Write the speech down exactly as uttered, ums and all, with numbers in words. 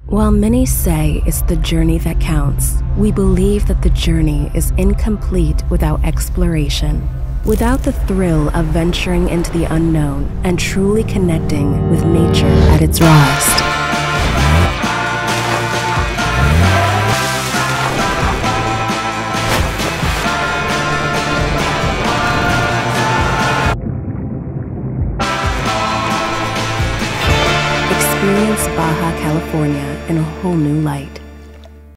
While many say it's the journey that counts, we believe that the journey is incomplete without exploration, without the thrill of venturing into the unknown and truly connecting with nature at its rawest. Experience Baja California in a whole new light.